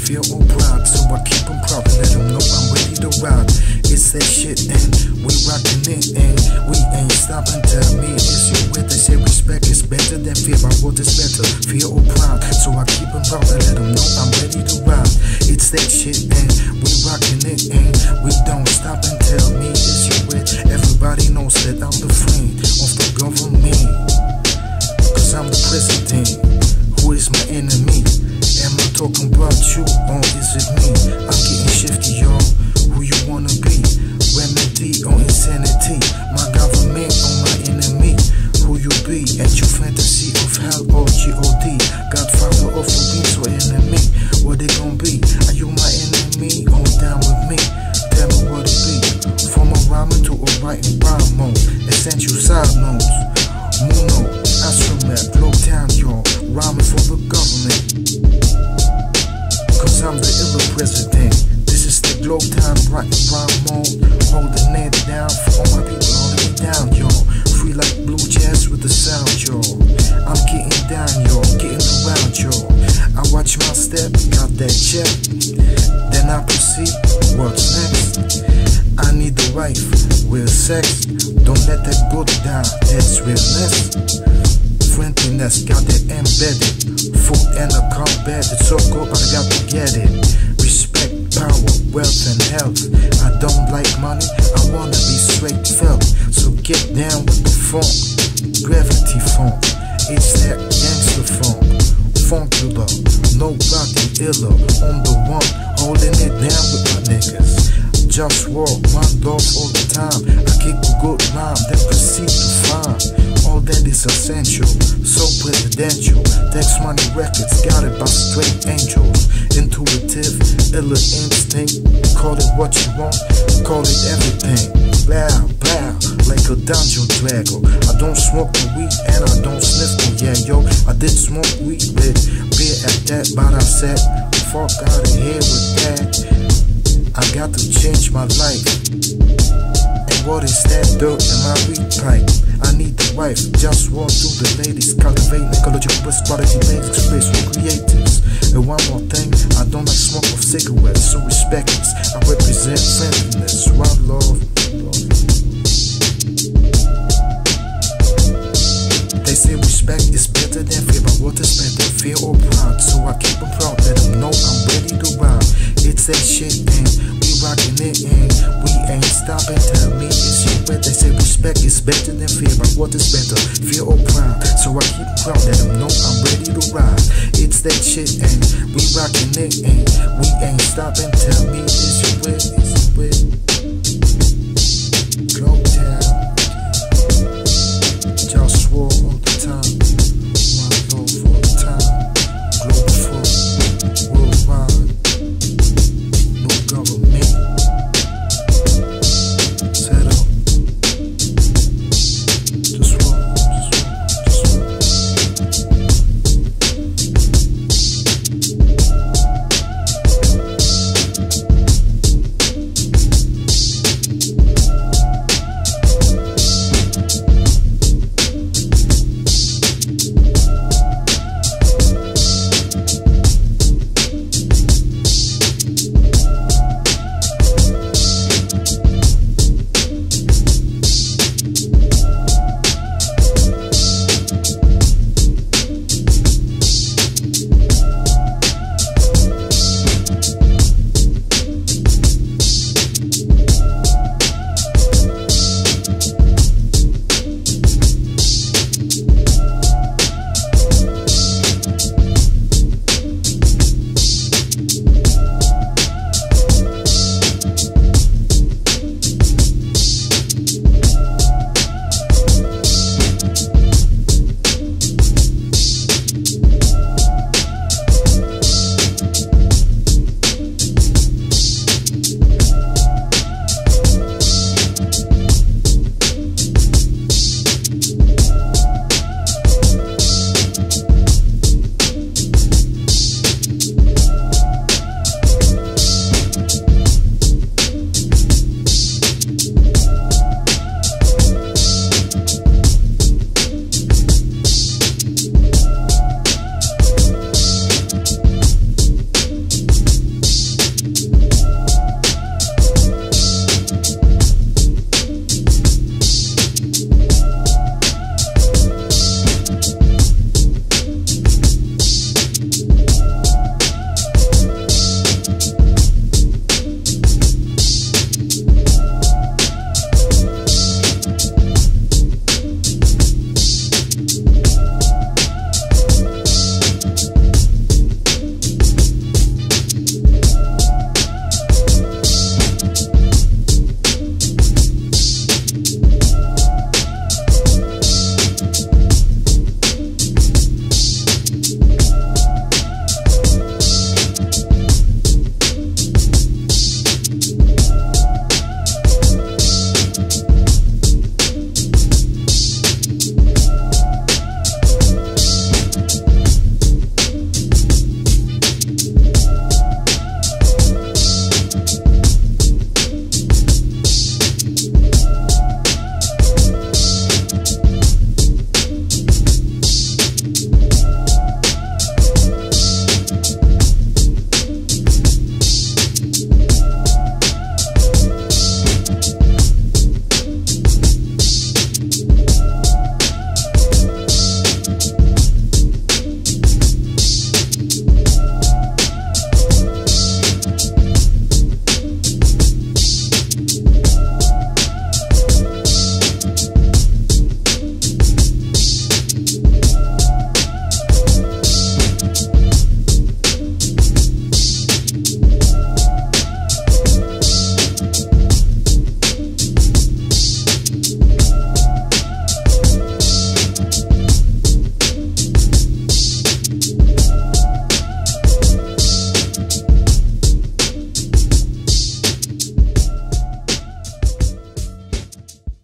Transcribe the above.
fear or pride, so I keep them proud and let them know I'm ready to ride. It's that shit and we rockin' it and we ain't stopping. Tell me is you with? They say respect is better than fear, but what is better, fear or pride? So I keep them proud and let them know I'm ready to ride. It's that shit and we rockin' it and we don't stop and tell me is you with? Everybody knows that I'm the friend of the government, cause I'm the president. Who is my enemy? Am I talking about you or is it me? I'm getting shifty, y'all. Who you wanna be? Remedy or insanity? My government or my enemy? Who you be? At your fantasy of hell or G.O.D? Godfather of beings or enemy? What they gon' be? Are you my enemy or down with me? Tell me what it be. From a rhyming to a writing rhyme mode. Essential side notes. Mono, astronaut, low town, y'all. Rhyming for the government, cause I'm the illa president. This is the globe time, writing rhyme mode. Holding it down for all my people, holding it down, y'all. Free like blue jazz with the sound, y'all. I'm getting down, y'all, getting around, y'all. I watch my step, got that check. Then I proceed, what's next? I need the wife, real sex. Don't let that go down, that's realness. Friendliness, got it embedded. Food and a combat, it's so good, but I got to get it. Respect, power, wealth and health. I don't like money, I wanna be straight felt. So get down with the funk, gravity funk. It's that gangster funk, Funkula, nobody iller. I'm the one holding it down with my niggas. JustWar, my love all the time. I kick a good rhyme, then proceed to find all that is essential, so presidential. Tax money records, got it by straight angels. Intuitive, illa instinct. Call it what you want, call it everything. Blah, blah, like a dungeon dragon. I don't smoke the weed and I don't sniff the yeah, yo. I did smoke weed with beer at that, but I said, fuck out of here with that. I got to change my life. And what is that dirt in my weed pipe? I need the wife, JustWar to the ladies. Cultivate ecological quality basics, space for creators. And one more thing, I don't like smoke of cigarettes, so respect this. I represent friendliness, one love. They say respect is better than fear, but what is better, fear or pride? So I keep them proud, let them know I'm ready to ride. It's that shit and we rockin' it and we ain't stopping. Tell me is you with? They say respect is better than fear, but what is better, fear or pride? So I keep them proud, let them know I'm ready to ride. It's that shit and we rockin' it and we ain't stopping. Tell me is you with? Is you with?